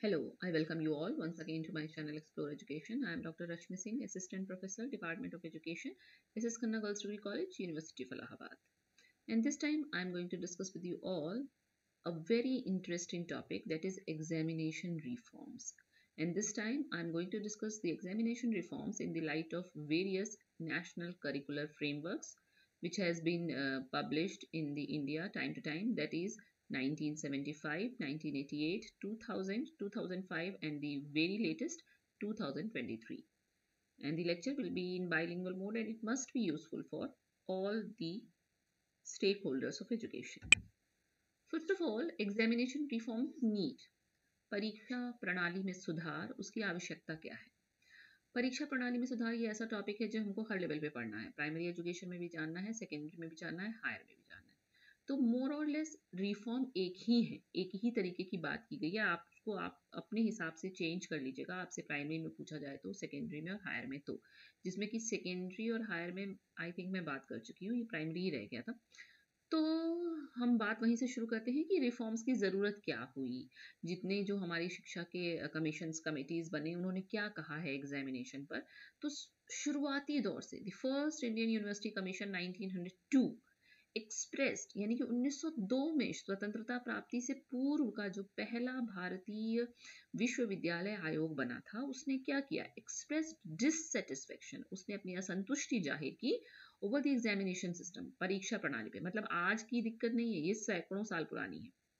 Hello, I welcome you all once again to my channel Explore Education. I am Dr. Rashmi Singh, Assistant Professor, Department of Education, SS Khanna Girls Degree College, University of Allahabad. And this time I am going to discuss with you all a very interesting topic, that is examination reforms. And this time I am going to discuss the examination reforms in the light of various national curricular frameworks which has been published in the India time to time, that is 1975, 1988, 2000, 2005 and the very latest 2023. And the lecture will be in bilingual mode and it must be useful for all the stakeholders of education. First of all, examination reforms need परीक्षा प्रणाली में सुधार, उसकी आवश्यकता क्या है? परीक्षा प्रणाली में सुधार ये ऐसा टॉपिक है जो हमको हर लेवल पे पढ़ना है, प्राइमरी एजुकेशन में भी जानना है, सेकेंडरी में भी जानना है, हायर में भी जानना है। तो मोर और लेस रिफॉर्म एक ही है, एक ही तरीके की बात की गई है। आपको आप अपने हिसाब से चेंज कर लीजिएगा, आपसे प्राइमरी में पूछा जाए तो, सेकेंडरी में और हायर में तो, जिसमें कि सेकेंडरी और हायर में आई थिंक मैं बात कर चुकी हूँ, ये प्राइमरी ही रह गया था। तो हम बात वहीं से शुरू करते हैं कि रिफॉर्म्स की ज़रूरत क्या हुई, जितने जो हमारी शिक्षा के कमीशंस कमिटीज़ बने उन्होंने क्या कहा है एग्जामिनेशन पर। तो शुरुआती दौर से the first Indian university commission 1902 expressed, यानी कि 1902 में स्वतंत्रता प्राप्ति से पूर्व का जो पहला भारतीय विश्वविद्यालय आयोग बना था, उसने क्या किया, एक्सप्रेस्ड डिससेटिस्फेक्शन, उसने अपनी असंतुष्टि जाहिर की ओवर द एग्जामिनेशन सिस्टम, परीक्षा प्रणाली पे। मतलब आज की दिक्कत नहीं है, ये सैकड़ों साल पुरानी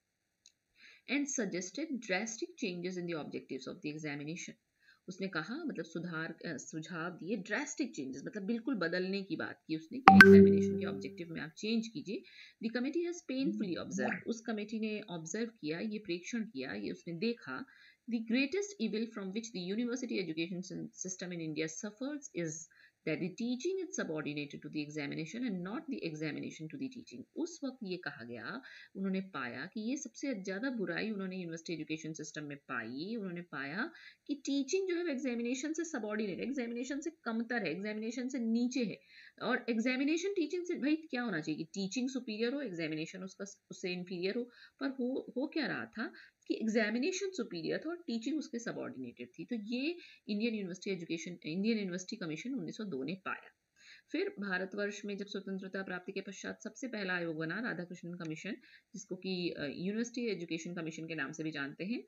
है। And suggested drastic changes in the objectives of the examination, उसने कहा मतलब सुझाव दिए, ड्रास्टिक चेंजेस मतलब बिल्कुल बदलने की बात की उसने कि एग्जामिनेशन के ऑब्जेक्टिव में आप चेंज कीजिए। The committee has painfully observe, उस कमेटी ने ऑब्जर्व किया, ये प्रेक्षण किया, ये उसने देखा, the greatest evil from which the university education system in India suffers is that the teaching is subordinated to the examination and not the examination to the teaching। उस वक्त ये कहा गया, उन्होंने पाया कि ये सबसे ज़्यादा बुराई उन्होंने यूनिवर्सिटी एजुकेशन सिस्टम में पाई। उन्होंने पाया कि टीचिंग जो है एग्जामिनेशन से सबॉर्डिनेट, एग्जामिनेशन से कमतर है, एग्जामिनेशन से नीचे है। और एग्जामिनेशन टीचिंग से, भाई क्या होना चाहिए कि टीचिंग सुपीरियर हो, एग्जामिनेशन उसका उससे इन्फीरियर हो, पर हो क्या रहा था कि एग्जामिनेशन सुपीरियर था और टीचिंग उसके सबॉर्डिनेटेड थी। तो ये इंडियन यूनिवर्सिटी कमीशन 1902 ने पाया। फिर भारतवर्ष में जब स्वतंत्रता प्राप्ति के पश्चात सबसे पहला आयोग बना, राधाकृष्णन कमीशन, जिसको कि यूनिवर्सिटी एजुकेशन कमीशन के नाम से भी जानते हैं,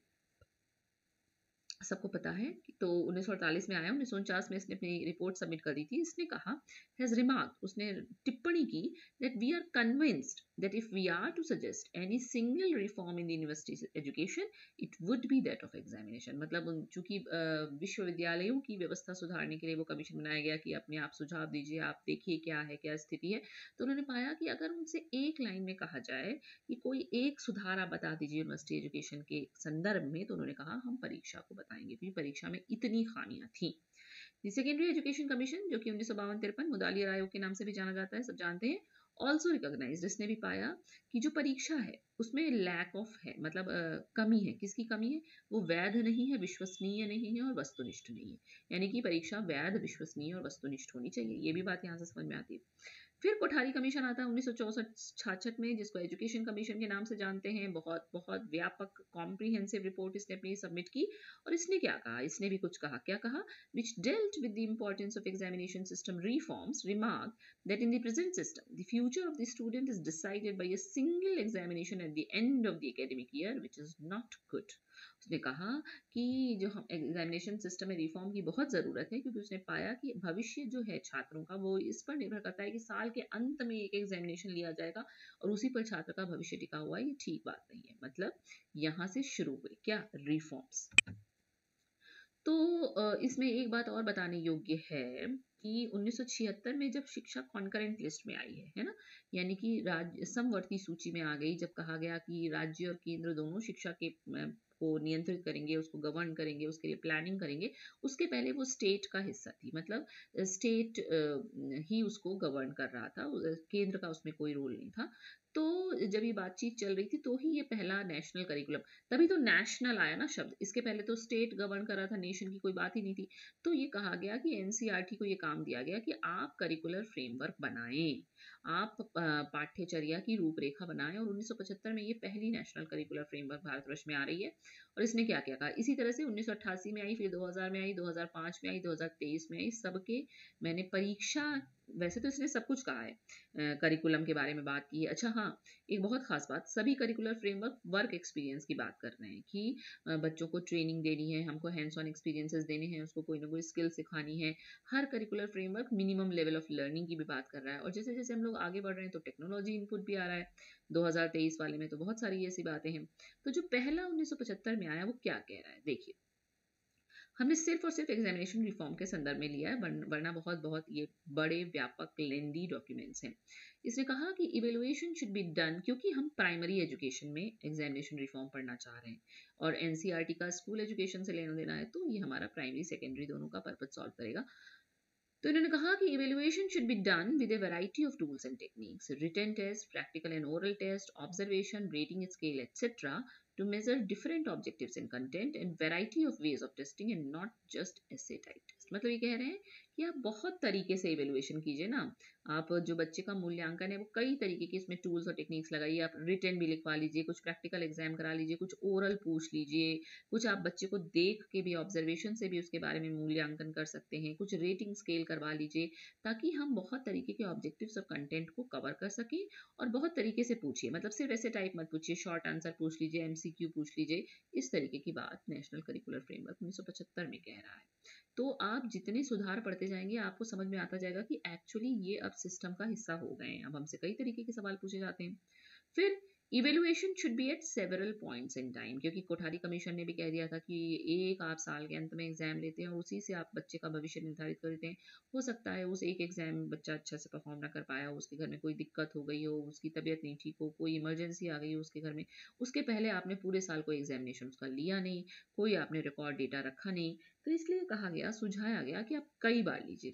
सबको पता है। तो 1948 में आया, 1949 में इसने अपनी रिपोर्ट सबमिट कर दी थी। इसने कहा, हैज रिमार्क, उसने टिप्पणी की, that we are convinced that if we are to suggest any single reform in the university education it would be that of examination. मतलब चूंकि विश्वविद्यालयों की व्यवस्था सुधारने के लिए वो कमीशन बनाया गया कि अपने आप सुझाव दीजिए, आप देखिए क्या है, क्या स्थिति है। तो उन्होंने पाया कि अगर उनसे एक लाइन में कहा जाए कि कोई एक सुधार आप बता दीजिए यूनिवर्सिटी एजुकेशन के संदर्भ में, तो उन्होंने कहा हम परीक्षा को बताएंगे, क्योंकि परीक्षा में इतनी खामियां थी। सेकेंडरी एजुकेशन कमीशन, जो कि 1952-53 मुदालियर आयोग के नाम से भी जाना जाता है, सब जानते हैं, ऑल्सो रिकॉग्नाइज्ड, इसने भी पाया कि जो परीक्षा है उसमें लैक ऑफ है, मतलब कमी है। किसकी कमी है? वो वैध नहीं है, विश्वसनीय नहीं है और वस्तुनिष्ठ नहीं है। यानी कि परीक्षा वैध, विश्वसनीय और वस्तुनिष्ठ होनी चाहिए। ये भी बात यहाँ से समझ में आती है। फिर कोठारी कमीशन आता है 1964-66 में, जिसको एजुकेशन कमीशन के नाम से जानते हैं। बहुत बहुत व्यापक कॉम्प्रिहेंसिव रिपोर्ट इसने अपनी सबमिट की। और इसने क्या कहा? इसने भी कुछ कहा। क्या कहा? which dealt with the importance of examination system reforms, remarked that in the present system, the future of the student is decided by a single examination at the end of the academic year, which is not good। उसने कहा कि जो हम examination system में reform की बहुत ज़रूरत है, क्योंकि उसने पाया कि भविष्य जो है छात्रों का वो इस पर निर्भर करता है कि साल के अंत में एक एग्जामिनेशन लिया जाएगा और उसी पर छात्र का भविष्य टिका हुआ है। ये ठीक बात नहीं है। मतलब यहाँ से शुरू हुए क्या? रिफॉर्म्स। तो इसमें एक बात और बताने योग्य है कि 1976 में जब शिक्षा कॉन्करेंट लिस्ट में आई है ना, यानी कि राज्य समवर्ती सूची में आ गई, जब कहा गया कि राज्य और केंद्र दोनों शिक्षा के को नियंत्रित करेंगे, उसको गवर्न करेंगे, उसके लिए प्लानिंग करेंगे। उसके पहले वो स्टेट का हिस्सा थी, मतलब स्टेट ही उसको गवर्न कर रहा था, केंद्र का उसमें कोई रोल नहीं था। तो जब ये बातचीत चल रही थी तो ही ये पहला नेशनल करिकुलम, तभी तो नेशनल आया ना शब्द, इसके पहले तो स्टेट गवर्न कर रहा था, नेशन की कोई बात ही नहीं थी। तो ये कहा गया कि एनसीईआरटी को ये काम दिया गया कि आप करिकुलर फ्रेमवर्क बनाएं, आप पाठ्यचर्या की रूपरेखा बनाएं। और 1975 में ये पहली नेशनल करिकुलर फ्रेमवर्क भारतवर्ष में आ रही है। और इसने क्या क्या कहा, इसी तरह से 1988 में आई, फिर 2000 में आई, 2005 में आई, 2023 में आई, सबके मैंने परीक्षा, वैसे तो इसने सब कुछ कहा है, करिकुलम के बारे में बात की है। अच्छा हाँ, एक बहुत खास बात, सभी करिकुलर फ्रेमवर्क वर्क एक्सपीरियंस की बात कर रहे हैं कि बच्चों को ट्रेनिंग देनी है, हमको हैंड्स ऑन एक्सपीरियंसेस देने हैं, उसको कोई ना कोई स्किल सिखानी है। हर curricular framework minimum level of learning की भी बात कर रहा है। और जैसे जैसे हम लोग आगे बढ़ रहे हैं तो टेक्नोलॉजी इनपुट भी आ रहा है। 2023 वाले में तो बहुत सारी ऐसी बातें हैं। तो जो पहला 1975 में आया वो क्या कह रहा है, देखिए, हमने सिर्फ और सिर्फ एग्जामिनेशन रिफॉर्म के संदर्भ में लिया है, वरना बहुत बहुत ये बड़े व्यापक लेंदी डॉक्यूमेंट्स हैं। इसने कहा कि इवेलुएशन शुड बी डन, क्योंकि हम प्राइमरी एजुकेशन में एग्जामिनेशन रिफॉर्म पढ़ना चाह रहे हैं और एनसीईआरटी का स्कूल एजुकेशन से लेना देना है, तो ये हमारा प्राइमरी सेकेंडरी दोनों का पर्पज सॉल्व करेगा। तो इन्होंने कहा कि evaluation should be done with a variety of tools and techniques, written test, practical and oral test, observation, rating scale etcetera, to measure different objectives and content and variety of ways of testing and not just essay type test। मतलब ये कह रहे हैं कि आप बहुत तरीके से इवेलुएशन कीजिए ना, आप जो बच्चे का मूल्यांकन है वो कई तरीके के इसमें टूल्स और टेक्निक्स लगाइए। आप रिटन भी लिखवा लीजिए, कुछ प्रैक्टिकल एग्जाम करा लीजिए, कुछ ओरल पूछ लीजिए, कुछ आप बच्चे को देख के भी, ऑब्जर्वेशन से भी उसके बारे में मूल्यांकन कर सकते हैं, कुछ रेटिंग स्केल करवा लीजिए, ताकि हम बहुत तरीके के ऑब्जेक्टिव्स और कंटेंट को कवर कर सकें। और बहुत तरीके से पूछिए, मतलब सिर्फ ऐसे टाइप मत पूछिए, शॉर्ट आंसर पूछ लीजिए, एमसीक्यू पूछ लीजिए, इस तरीके की बात नेशनल करिकुलर फ्रेमवर्क 1975 में कह रहा है। तो आप जितने सुधार पढ़ते जाएंगे आपको समझ में आता जाएगा कि एक्चुअली ये अब सिस्टम का हिस्सा हो गए हैं, अब हमसे कई तरीके के सवाल पूछे जाते हैं। फिर evaluation should be at several points in time, क्योंकि कोठारी कमीशन ने भी कह दिया था कि एक आप साल के अंत में एग्जाम लेते हैं और उसी से आप बच्चे का भविष्य निर्धारित करते हैं। हो सकता है उस एक एग्जाम में बच्चा अच्छा से परफॉर्म ना कर पाया हो, उसके घर में कोई दिक्कत हो गई हो, उसकी तबीयत नहीं ठीक हो, कोई इमरजेंसी आ गई हो उसके घर में, उसके पहले आपने पूरे साल कोई एग्जामिनेशन उसका लिया नहीं, कोई आपने रिकॉर्ड डेटा रखा नहीं, तो इसलिए कहा गया, सुझाया गया कि आप कई बार लीजिए,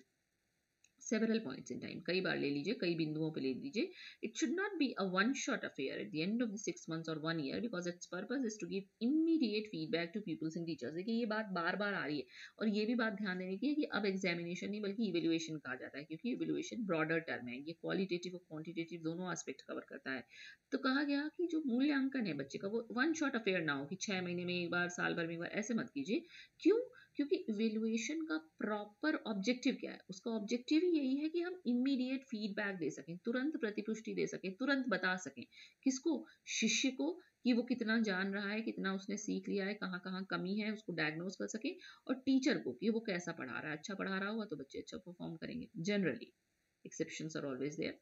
several points in time, कई बार ले लीजिए, कई बिंदुओं पे ले लीजिए। It should not be a one shot affair at the end of the 6 months or 1 year, because its purpose is to give immediate feedback to pupils and teachers। देखिए ये बात बार बार आ रही है, और ये भी बात ध्यान देने की है कि अब एग्जामिनेशन नहीं बल्कि इवेल्युएशन कहा जाता है, क्योंकि इवेल्युएशन ब्रॉडर टर्म है, ये क्वालिटेटिव और क्वांटिटेटिव दोनों एस्पेक्ट कवर करता है। तो कहा गया कि जो मूल्यांकन है बच्चे का वो वन शॉट अफेयर ना हो, कि 6 महीने में एक बार, साल भर में एक बार, ऐसे मत कीजिए। क्यों? क्योंकि इवेल्युएशन का प्रॉपर ऑब्जेक्टिव क्या है, उसका ऑब्जेक्टिव ही यही है कि हम इमीडिएट फीडबैक दे सकें, तुरंत प्रतिपुष्टि दे सकें, तुरंत बता सकें, किसको, शिष्य को, कि वो कितना जान रहा है, कितना उसने सीख लिया है, कहाँ कहाँ कमी है उसको डायग्नोज कर सके, और टीचर को कि वो कैसा पढ़ा रहा है, अच्छा पढ़ा रहा हुआ तो बच्चे अच्छा परफॉर्म करेंगे generally, exceptions are always there.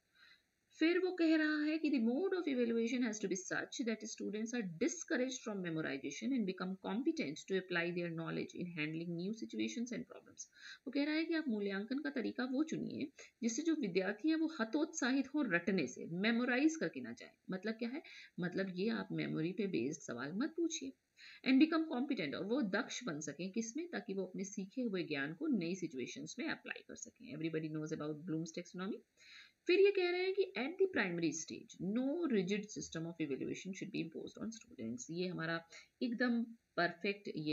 फिर वो कह रहा है कि the mode of evaluation has to be such that students are discouraged from memorization and become competent to apply their knowledge in handling new situations and problems। वो कह रहा है कि आप मूल्यांकन का तरीका वो चुनिए जिससे जो विद्यार्थी हैं वो हतोत्साहित हो रटने से, मेमोराइज करके ना जाए। मतलब क्या है, मतलब ये आप मेमोरी पे बेस्ड सवाल मत पूछिए, एंड बिकम कॉम्पिटेंट, और वो दक्ष बन सकें किसमें, ताकि वो अपने सीखे हुए ज्ञान को नई सिचुएशंस में अप्लाई कर सकें। Everybody knows about Bloom's taxonomy. फिर ये कह रहे हैं कि at the primary stage no rigid system of evaluation should be imposed on students. ये हमारा एकदम परफेक्ट ये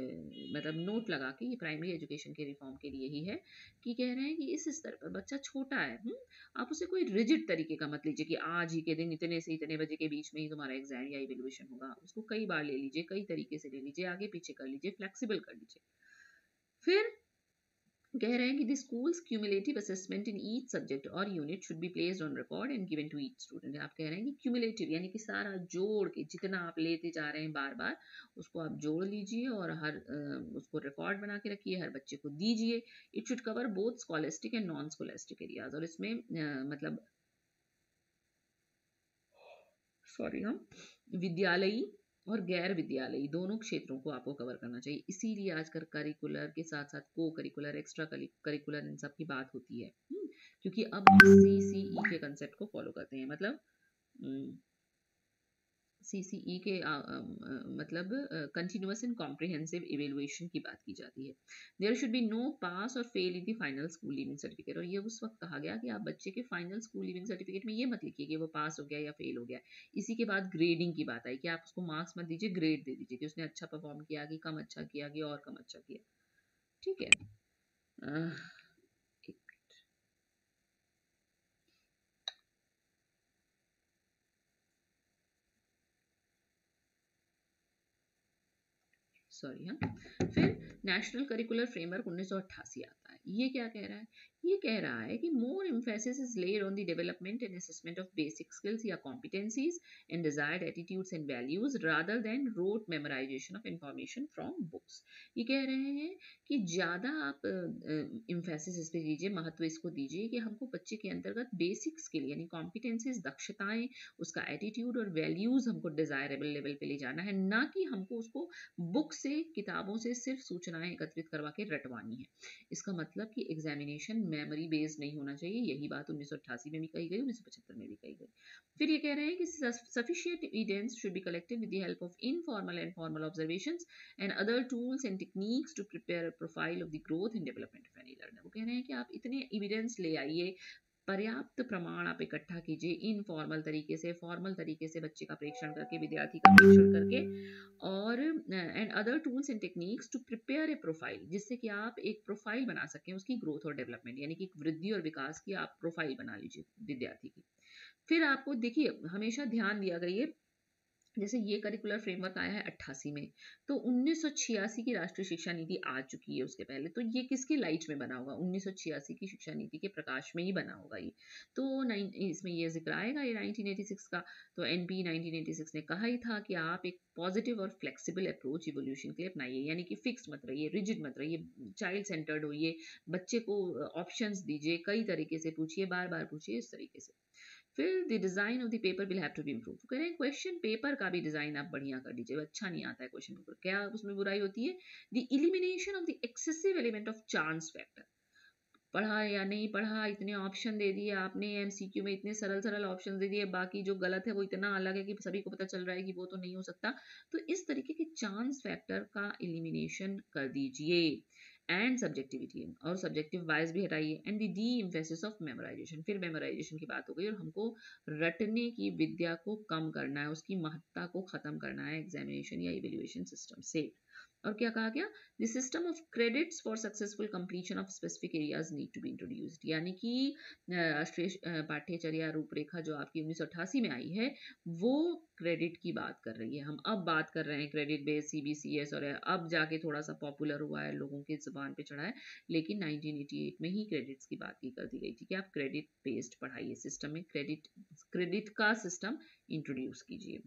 मतलब नोट लगा के ये प्राइमरी एजुकेशन के रिफॉर्म के लिए ही है, कि कह रहे हैं कि इस स्तर पर बच्चा छोटा है, आप उसे कोई रिजिड तरीके का मत लीजिए कि आज ही के दिन इतने से इतने बजे के बीच में ही तुम्हारा एग्जाम या इवेल्युएशन होगा। उसको कई बार ले लीजिए, कई तरीके से ले लीजिए, आगे पीछे कर लीजिए, फ्लेक्सिबल कर लीजिए। फिर कह रहे हैं कि the schools cumulative assessment in each subject और unit should be placed on record and given to each student. आप कह रहे हैं कि क्यूमुलेटिव यानी कि सारा जोड़ के, जितना आप लेते जा रहे हैं बार बार उसको आप जोड़ लीजिए और हर उसको रिकॉर्ड बना के रखिए, हर बच्चे को दीजिए। It should cover both scholastic and non scholastic areas, और इसमें मतलब सॉरी हम विद्यालयी और गैर विद्यालयी दोनों क्षेत्रों को आपको कवर करना चाहिए। इसीलिए आजकल करिकुलर के साथ साथ को करिकुलर, एक्स्ट्रा करिकुलर, इन सब की बात होती है, क्योंकि अब CCE के कंसेप्ट को फॉलो करते हैं। मतलब CCE के मतलब कंटिन्यूअस एंड कॉम्प्रिहेंसिव इवेलुएशन की बात की जाती है। There should be no pass और fail in the final school leaving certificate. और ये उस वक्त कहा गया कि आप बच्चे के फाइनल स्कूल लिविंग सर्टिफिकेट में ये मत लिखिए कि वो पास हो गया या फेल हो गया। इसी के बाद ग्रेडिंग की बात आई कि आप उसको मार्क्स मत दीजिए, ग्रेड दे दीजिए कि उसने अच्छा परफॉर्म किया, कि कम अच्छा किया, कि और कम अच्छा किया। ठीक है, सॉरी हाँ। फिर नेशनल करिकुलर फ्रेमवर्क 1988 आता है। ये क्या कह रहा है? ये कह रहा है कि more emphasis is laid on the development and assessment of basic skills या competencies and desired attitudes and values rather than rote memorisation of information from books. ये कह रहे हैं कि ज़्यादा आप एम्फेसिस इस पे दीजिए, महत्व इसको दीजिए कि हमको बच्चे के अंतर्गत बेसिक स्किल यानी कॉम्पिटेंसीज, दक्षताएं, उसका एटीट्यूड और वैल्यूज हमको डिजायरेबल लेवल पे ले जाना है, ना कि हमको उसको बुक से, किताबों से सिर्फ सूचनाएं एकत्रित करवा के रटवानी है। इसका मतलब कि एग्जामिनेशन मेमोरी बेस्ड नहीं होना चाहिए। यही बात 1988 में भी कही गई, 1975 में भी कही गई। फिर ये कह रहे हैं कि sufficient evidence should be collected with the help of informal and formal observations and other tools and techniques to prepare a profile of the growth and development of any learner। वो कह रहे हैं कि आप इतने एविडेंस ले आइए, पर्याप्त प्रमाण आप इकट्ठा कीजिए, इनफॉर्मल तरीके से, फॉर्मल तरीके से बच्चे का प्रेक्षण करके, विद्यार्थी का प्रेक्षण करके, और and other tools and techniques to prepare a profile, जिससे कि आप एक प्रोफाइल बना सकें उसकी ग्रोथ और डेवलपमेंट, यानी कि वृद्धि और विकास की आप प्रोफाइल बना लीजिए विद्यार्थी की। फिर आपको देखिए हमेशा ध्यान दिया करिए, जैसे ये करिकुलर फ्रेमवर्क आया है 88 में, तो 1986 की राष्ट्रीय शिक्षा नीति आ चुकी है उसके पहले, तो ये किसकी लाइट में बना होगा? 1986 की शिक्षा नीति के प्रकाश में ही बना होगा ये। तो इसमें ये जिक्र आएगा ये 1986 का। तो एनपी 1986 ने कहा ही था कि आप एक पॉजिटिव और फ्लेक्सिबल अप्रोच इवोल्यूशन के लिए अपनाइए, यानी कि फिक्स मत रहिए, रिजिड मत रहिए, चाइल्ड सेंटर्ड होइए, बच्चे को ऑप्शंस दीजिए, कई तरीके से पूछिए, बार बार पूछिए, इस तरीके से। फिर the design of the paper will have to be improve. कह रहे हैं क्वेश्चन पेपर का भी डिजाइन आप बढ़िया कर दीजिए, अच्छा नहीं आता है क्वेश्चन पेपर, क्या उसमें बुराई होती है? The elimination of the excessive element of chance factor. पढ़ा या नहीं पढ़ा, इतने ऑप्शन दे दिए आपने एमसीक्यू में, इतने सरल सरल ऑप्शन दे दिए, बाकी जो गलत है वो इतना अलग है कि सभी को पता चल रहा है कि वो तो नहीं हो सकता। तो इस तरीके के चांस फैक्टर का इलिमिनेशन कर दीजिए, एंड सब्जेक्टिविटी और सब्जेक्टिव बायस भी हटाइए, and the emphasis of memorisation. फिर मेमोराइजेशन की बात हो गई, और हमको रटने की विद्या को कम करना है, उसकी महत्ता को खत्म करना है एग्जामिनेशन या इवेल्युएशन सिस्टम से। और क्या कहा गया? The system of credits for successful completion of specific areas need to be introduced, यानी कि राष्ट्रीय पाठ्यचर्या रूपरेखा जो आपकी 1988 में आई है, वो क्रेडिट की बात कर रही है। हम अब बात कर रहे हैं क्रेडिट बेस्ड सीबीसीएस, और अब जाके थोड़ा सा पॉपुलर हुआ है, लोगों की जुबान पे चढ़ा है, लेकिन 1988 में ही क्रेडिट्स की बात की कर दी गई थी कि आप क्रेडिट बेस्ड पढ़ाइए, सिस्टम में क्रेडिट का सिस्टम इंट्रोड्यूस कीजिए।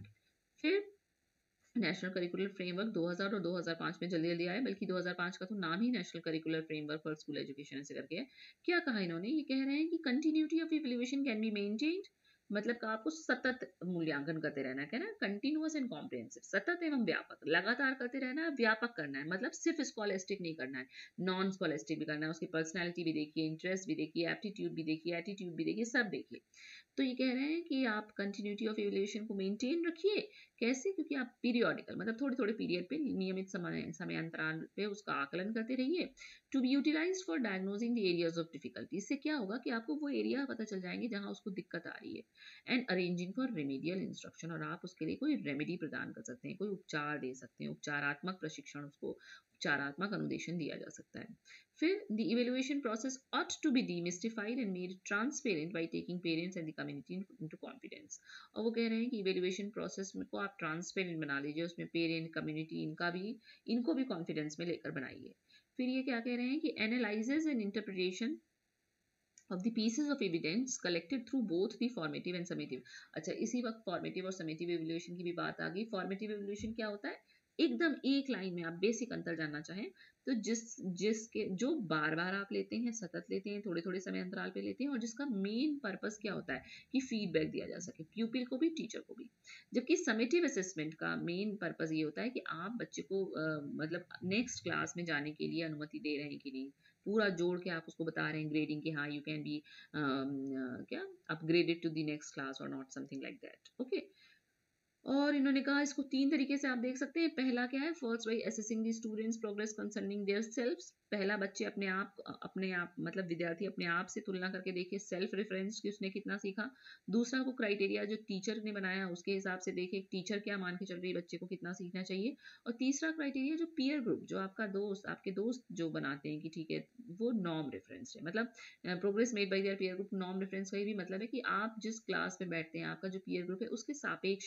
फिर नेशनल करिकुलर फ्रेमवर्क 2000 और 2005 में जल्दी जल्दी आया, बल्कि 2005 का तो नाम ही national curricular framework for school education से करके है। क्या कहा इन्होंने? ये कह रहे हैं कि continuity of evaluation can be maintained, मतलब का आपको सतत मूल्यांकन करते रहना है, क्या ना, कंटिन्यूअस एंड कॉम्प्रिहेंसिव, सतत एवं व्यापक, लगातार करते रहना है, व्यापक करना है, मतलब सिर्फ स्कॉलेस्टिक नहीं करना है, नॉन स्कॉलेस्टिक भी करना है, उसकी पर्सनैलिटी भी देखिए, इंटरेस्ट भी देखिए, एप्टीट्यूड भी देखिए, एटीट्यूड भी देखिए, सब देखिए। तो ये कह रहे हैं कि आप कंटिन्यूटी ऑफ इवैल्यूएशन को मेंटेन रखिए। कैसे? क्योंकि आप पीरियोडिकल, मतलब थोड़े थोड़े पीरियड पे, नियमित समय अंतराल पे उसका आकलन करते रहिए। To be utilised for diagnosing the areas of difficulty, इससे क्या होगा कि आपको वो एरिया पता चल जाएंगे जहां उसको दिक्कत आ रही है, and arranging for remedial instruction, और आप उसके लिए कोई रेमेडी प्रदान कर सकते हैं, कोई उपचार दे सकते हैं, उपचारात्मक प्रशिक्षण, उसको उपचारात्मक अनुदेशन दिया जा सकता है। फिर the evaluation process ought to be demystified and made transparent by taking parents and the community into confidence। और वो कह रहे हैं कि इवेल्युएशन प्रोसेस को आप ट्रांसपेरेंट बना लीजिए, उसमें पेरेंट, कम्युनिटी, इनको भी कॉन्फिडेंस में लेकर बनाइए। फिर ये क्या कह रहे हैं कि analysis and interpretation of the pieces of evidence collected through both the formative and summative। अच्छा, इसी वक्त फॉर्मेटिव और समेटिव एवल्यूएशन की भी बात आ गई। फॉर्मेटिव एवल्यूएशन क्या होता है? एकदम एक लाइन में आप बेसिक अंतर जानना चाहें तो जिसके जो बार बार आप लेते हैं, सतत लेते हैं, थोड़े थोड़े समय अंतराल पे लेते हैं, और जिसका मेन पर्पस क्या होता है कि फीडबैक दिया जा सके प्यूपिल को भी, टीचर को भी। जबकि समेटिव असेसमेंट का मेन पर्पस ये होता है कि आप बच्चे को मतलब नेक्स्ट क्लास में जाने के लिए अनुमति दे रहे हैं कि नहीं, पूरा जोड़ के आप उसको बता रहे हैं ग्रेडिंग के, हाँ यू कैन बी क्या upgraded to the next class और not something like that. Okay, और इन्होंने कहा इसको 3 तरीके से आप देख सकते हैं। पहला क्या है? First by assessing the students progress concerning their selfs. पहला, बच्चे अपने आप मतलब विद्यार्थी अपने आप से तुलना करके देखे, सेल्फ रेफरेंस कि उसने कितना सीखा। दूसरा, वो क्राइटेरिया जो टीचर ने बनाया उसके हिसाब से देखे, टीचर क्या मान के चल रही है बच्चे को कितना सीखना चाहिए। और तीसरा क्राइटेरिया जो पीयर ग्रुप, जो आपके दोस्त जो बनाते हैं कि ठीक है वो नॉर्म रेफरेंस है, मतलब progress made by their peer group. Norm reference का भी मतलब है कि आप जिस क्लास में बैठते हैं, आपका जो पीयर ग्रुप है उसके सापेक्ष आपने कैसा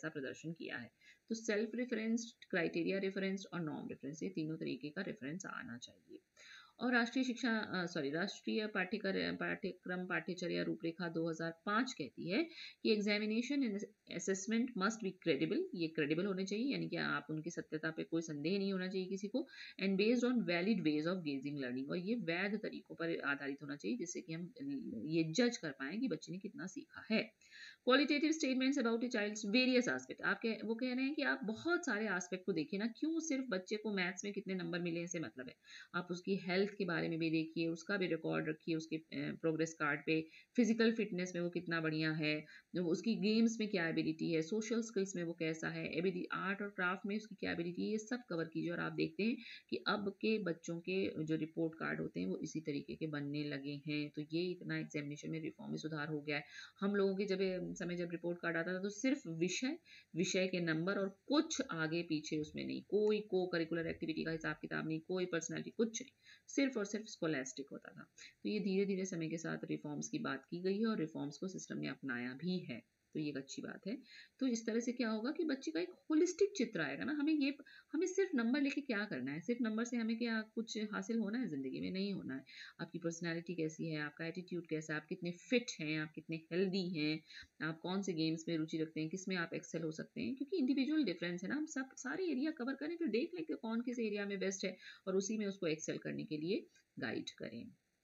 कैसा प्रदर्शन किया है। तो सेल्फ रेफरेंस्ड, क्राइटेरिया रेफरेंस्ड और नॉर्म रेफरेंस, ये तीनों तरीके का रेफरेंस आना चाहिए। और राष्ट्रीय पाठ्यक्रम पाठ्यचर्या रूपरेखा 2005 कहती है कि examination and assessment must be credible, ये क्रेडिबल होने चाहिए, यानी कि आप उनकी सत्यता पे कोई संदेह नहीं होना चाहिए किसी को, and based on valid ways of gauging learning, और ये वैध तरीकों पर आधारित होना चाहिए जिससे कि हम ये जज कर पाए कि बच्चे ने कितना सीखा है। Qualitative statements about a child's various aspect, वो कह रहे हैं कि आप बहुत सारे एस्पेक्ट को देखिए ना, क्यों सिर्फ बच्चे को मैथ्स में कितने नंबर मिले से मतलब है, आप उसकी हेल्थ के बारे में भी देखिए, उसका भी रिकॉर्ड रखिए उसके प्रोग्रेस कार्ड पे, फिजिकल फिटनेस में वो कितना बढ़िया है, उसकी गेम्स में क्या एबिलिटी है, सोशल स्किल्स में वो कैसा है, एबिलिटी आर्ट और क्राफ्ट में उसकी क्या एबिलिटी है, ये सब कवर कीजिए। और आप देखते हैं कि अब के बच्चों के जो रिपोर्ट कार्ड होते हैं वो इसी तरीके के बनने लगे हैं, तो ये इतना एग्जामिनेशन में रिफॉर्म में सुधार हो गया है। हम लोगों के जब रिपोर्ट कार्ड आता था तो सिर्फ विषय के नंबर और कुछ आगे पीछे उसमें नहीं, कोई को करिकुलर एक्टिविटी का हिसाब किताब नहीं, कोई पर्सनालिटी, कुछ नहीं, सिर्फ और सिर्फ स्कोलास्टिक होता था। तो ये धीरे धीरे समय के साथ रिफॉर्म्स की बात की गई है और रिफॉर्म्स को सिस्टम ने अपनाया भी है, तो ये एक अच्छी बात है। तो इस तरह से क्या होगा कि बच्चे का एक होलिस्टिक चित्र आएगा ना, हमें सिर्फ नंबर लेके क्या करना है, सिर्फ नंबर से हमें क्या कुछ हासिल होना है जिंदगी में, नहीं होना है। आपकी पर्सनैलिटी कैसी है, आपका एटीट्यूड कैसा है, आप कितने फिट हैं, आप कितने हेल्दी हैं, आप कौन से गेम्स में रुचि रखते हैं, किसमें आप एक्सेल हो सकते हैं, क्योंकि इंडिविजुअल डिफरेंस है ना, हम सब सारे एरिया कवर करें, फिर देख लें कि कौन किस एरिया में बेस्ट है और उसी में उसको एक्सेल करने के लिए गाइड करें।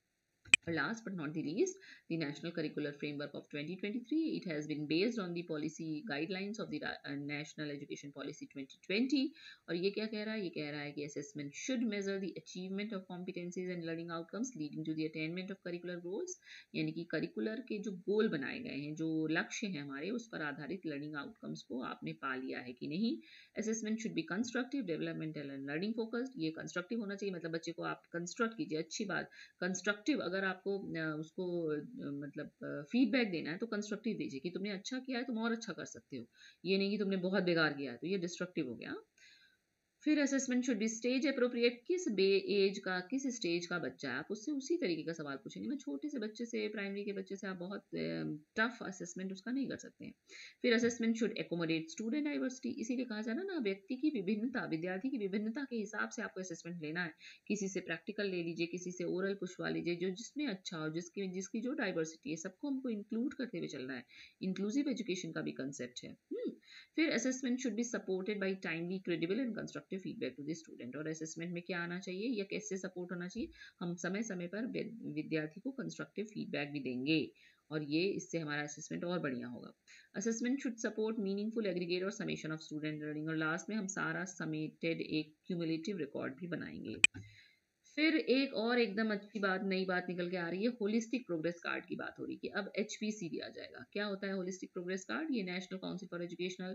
Last but not the least, the National Curricular Framework of 2023, it has been based on the policy guidelines of the National Education Policy 2020. और ये क्या कह रहा है, ये कह रहा है कि assessment should measure the achievement of competencies and learning outcomes leading to the attainment of curricular goals, यानी कि करिकुलर के जो गोल बनाए गए हैं, जो लक्ष्य हैं हमारे, उस पर आधारित लर्निंग आउटकम्स को आपने पा लिया है कि नहीं। Assessment should be constructive, developmental and learning focused, ये कंस्ट्रक्टिव होना चाहिए, मतलब बच्चे को आप कंस्ट्रक्ट कीजिए, अच्छी बात, कंस्ट्रक्टिव, अगर आपको उसको मतलब फीडबैक देना है तो कंस्ट्रक्टिव दीजिए कि तुमने अच्छा किया है, तुम और अच्छा कर सकते हो, ये नहीं कि तुमने बहुत बेकार किया है, तो ये डिस्ट्रक्टिव हो गया। फिर assessment should be stage appropriate, किस स्टेज का बच्चा है, आप उससे उसी तरीके का सवाल पूछेंगे ना, छोटे से बच्चे से, प्राइमरी के बच्चे से आप बहुत टफ असेसमेंट उसका नहीं कर सकते हैं। फिर assessment should accommodate student diversity, इसीलिए कहा जाना ना, व्यक्ति की विभिन्नता, विद्यार्थी की विभिन्नता के हिसाब से आपको असेसमेंट लेना है, किसी से प्रैक्टिकल ले लीजिए, किसी से ओरल पूछवा लीजिए, जो जिसमें अच्छा हो, जिसकी जो डाइवर्सिटी है, सबको हमको इंक्लूड करते हुए चलना है, इंक्लूसिव एजुकेशन का भी कंसेप्ट है। फिर assessment should be supported by timely, credible and constructive feedback to the student, और असेसमेंट में क्या आना चाहिए या कैसे सपोर्ट होना चाहिए, हम समय समय पर विद्यार्थी को कंस्ट्रक्टिव फीडबैक भी देंगे और ये इससे हमारा असेसमेंट और बढ़िया होगा। Assessment should support meaningful aggregate और समेशन ऑफ स्टूडेंट लर्निंग, और लास्ट में हम सारा समेटेड एक क्यूमुलेटिव रिकॉर्ड भी बनाएंगे। फिर एक और एकदम अच्छी बात, नई बात निकल के आ रही है, होलिस्टिक प्रोग्रेस कार्ड की बात हो रही है कि अब HPC दिया जाएगा। क्या होता है होलिस्टिक प्रोग्रेस कार्ड, ये national council for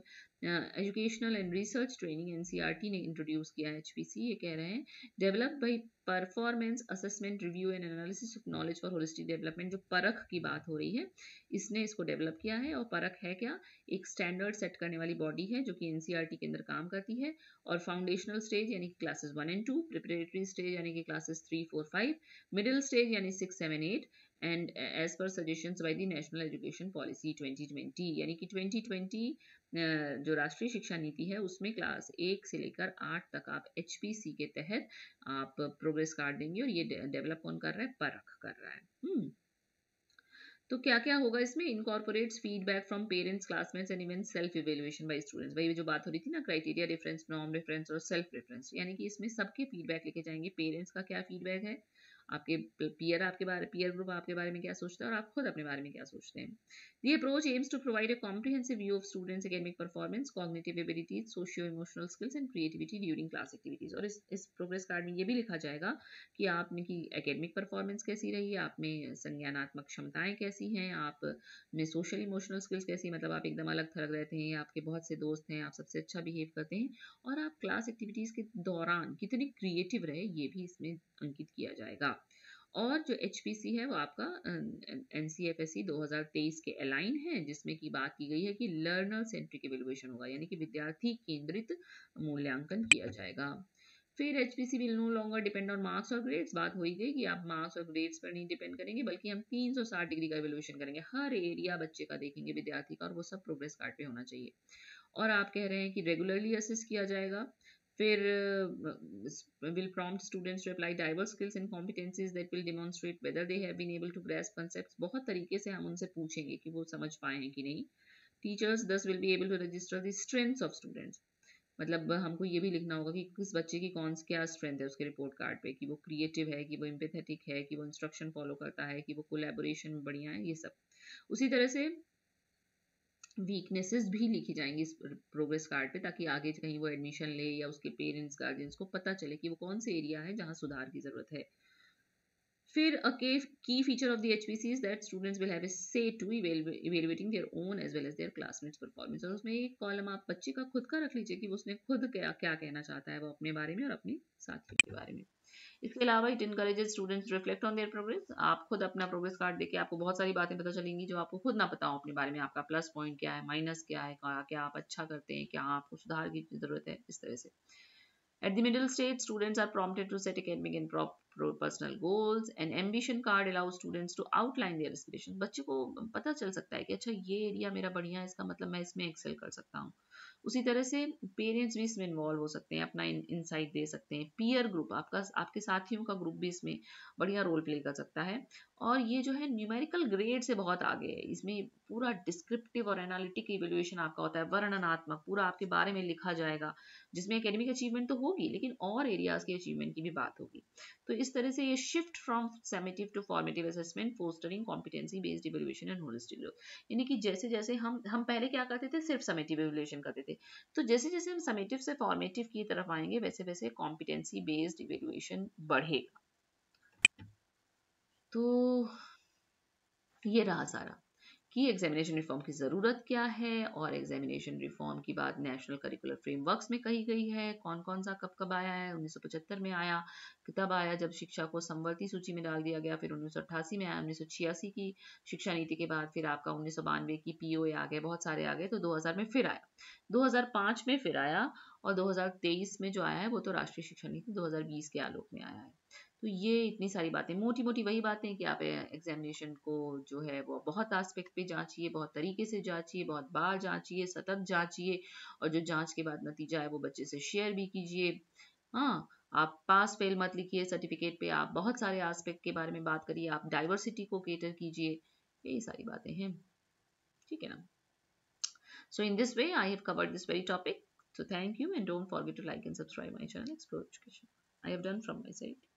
educational and research training NCERT ने इंट्रोड्यूस किया है HPC। ये कह रहे हैं developed by performance assessment review and analysis of knowledge for holistic development, जो परख की बात हो रही है, इसने इसको डेवलप किया है। और परख है क्या, एक स्टैंडर्ड सेट करने वाली बॉडी है जो कि NCERT के अंदर काम करती है, और फाउंडेशनल स्टेज यानी कि क्लासेस 1 and 2, प्रिपरेटरी स्टेज यानी कि क्लासेस 3, 4, 5, मिडिल स्टेज यानी 6, 7, 8, and as per suggestions by the national education policy 2020, यानी कि 2020 जो राष्ट्रीय शिक्षा नीति है उसमें क्लास 1 से लेकर 8 तक आप HPC के तहत आप प्रोग्रेस कार्ड देंगे, और ये डेवलप कौन कर रहा है, परख कर रहा है। तो क्या क्या होगा इसमें, incorporates feedback from parents, classmates and even self evaluation by students, वही जो बात हो रही थी ना, क्राइटेरिया रेफरेंस, नॉर्म रेफरेंस और सेल्फ रेफरेंस, यानी कि इसमें सबके फीडबैक लेके जाएंगे, पेरेंट्स का क्या फीडबैक है, आपके पीयर ग्रुप आपके बारे में क्या सोचता है, और आप खुद अपने बारे में क्या सोचते हैं। The approach aims to provide a comprehensive view of students' academic performance, cognitive abilities, socio-emotional skills and creativity during class activities। और इस प्रोग्रेस कार्ड में ये भी लिखा जाएगा कि आपने की एकेडमिक परफॉर्मेंस कैसी रही है, आप में संज्ञानात्मक क्षमताएं कैसी हैं, आप में सोशल इमोशनल स्किल्स कैसी, मतलब आप एकदम अलग थलग रहते हैं, आपके बहुत से दोस्त हैं, आप सबसे अच्छा बिहेव करते हैं, और आप क्लास एक्टिविटीज़ के दौरान कितने क्रिएटिव रहे, ये भी इसमें अंकित किया जाएगा। और जो HPC है वो आपका NCFSE 2023 के अलाइन है, जिसमें की बात की गई है कि लर्नर सेंट्रिक इवेल्युएशन होगा, यानी कि विद्यार्थी केंद्रित मूल्यांकन किया जाएगा। फिर HPC will no longer depend on marks और ग्रेड्स, बात हो ही गई कि आप मार्क्स और ग्रेड्स पर नहीं डिपेंड करेंगे, बल्कि हम 360 डिग्री का इवेल्युएशन करेंगे, हर एरिया बच्चे का देखेंगे विद्यार्थी का, और वो सब प्रोग्रेस कार्ड पे होना चाहिए। और आप कह रहे हैं कि रेगुलरली असेस किया जाएगा। फिर will prompt students to apply diverse skills and competencies that will demonstrate whether they have been able to grasp concepts। बहुत तरीके से हम उनसे पूछेंगे कि वो समझ पाए हैं कि नहीं। Teachers thus will be able to register the strengths of students। मतलब हमको ये भी लिखना होगा कि किस बच्चे की कौन क्या स्ट्रेंथ है उसके रिपोर्ट कार्ड पे, कि वो क्रिएटिव है, कि वो एम्पैथेटिक है, कि वो इंस्ट्रक्शन फॉलो करता है, कि वो कोलैबोरेशन में बढ़िया है, ये सब। उसी तरह से वीकनेसेस भी लिखी जाएंगी इस प्रोग्रेस कार्ड पे, ताकि आगे कहीं वो एडमिशन ले या उसके पेरेंट्स गार्जियंस को पता चले कि वो कौन से एरिया है जहाँ सुधार की जरूरत है। फिर a key feature of the HPC is that students will have a say to evaluating their own as well as their classmates performance। और उसमें एक कॉलम आप बच्चे का खुद का रख लीजिए कि वो उसने खुद क्या क्या कहना चाहता है वो अपने बारे में और अपने साथियों के बारे में। इसके अलावा it encourages students reflect on their progress. आप खुद अपना प्रोग्रेस कार्ड देके आपको बहुत सारी बातें पता चलेंगी जो आपको खुद ना पता हो अपने बारे में। आपका प्लस पॉइंट क्या है, माइनस क्या है, क्या आप अच्छा करते हैं, क्या आपको सुधार की जरूरत है, इस तरह से। At the middle stage, students are prompted to set academic and personal goals. An ambition card allows students to outline their aspirations। बच्चे को पता चल सकता है कि अच्छा ये एरिया मेरा बढ़िया है, इसका मतलब मैं इसमें एक्सेल कर सकता हूँ। उसी तरह से पेरेंट्स भी इसमें इन्वॉल्व हो सकते हैं, अपना इनसाइट दे सकते हैं। पीयर ग्रुप, आपके साथियों का ग्रुप भी इसमें बढ़िया रोल प्ले कर सकता है। और ये जो है न्यूमेरिकल ग्रेड से बहुत आगे है। इसमें पूरा डिस्क्रिप्टिव और एनालिटिक इवेल्युएशन आपका होता है, वर्णनात्मक, पूरा आपके बारे में लिखा जाएगा, जिसमें एकेडमिक अचीवमेंट तो होगी लेकिन और एरियाज के अचीवमेंट की भी बात होगी। तो इस तरह से ये shift from summative to formative assessment, fostering competency based evaluation and holistic growth. यानी कि जैसे जैसे हम पहले क्या करते थे, सिर्फ समेटिव इवेल्युएशन करते थे। तो जैसे जैसे हम समेटिव से फॉर्मेटिव की तरफ आएंगे वैसे वैसे कॉम्पिटेंसी बेस्ड इवेल्युएशन बढ़ेगा। तो ये रहा सारा कि एग्जामिनेशन रिफॉर्म की ज़रूरत क्या है, और एग्जामिनेशन रिफॉर्म की बात नेशनल करिकुलर फ्रेमवर्क्स में कही गई है। कौन कौन सा कब कब आया है, 1975 में आया, तब आया जब शिक्षा को समवर्ती सूची में डाल दिया गया। फिर 1988 में आया, 1986 की शिक्षा नीति के बाद फिर आपका 1992 की पीओए आ गए, बहुत सारे आ गए। तो 2000 में फिर आया, 2005 में फिर आया, और 2023 में जो आया है वो तो राष्ट्रीय शिक्षा नीति 2020 के आलोक में आया है। तो ये इतनी सारी बातें, मोटी मोटी वही बातें कि आप एग्जामिनेशन को जो है वो बहुत एस्पेक्ट पे जांचिए, बहुत तरीके से जांचिए, बहुत बार जांचिए, सतत जांचिए, और जो जांच के बाद नतीजा है वो बच्चे से शेयर भी कीजिए। हाँ, आप पास फेल मत लिखिए सर्टिफिकेट पे, आप बहुत सारे एस्पेक्ट के बारे में बात करिए, आप डाइवर्सिटी को केटर कीजिए, यही सारी बातें हैं। ठीक है ना? So in this way I have covered this very topic. So thank you and don't forget to like and subscribe my channel Explore Education. I have done from my side.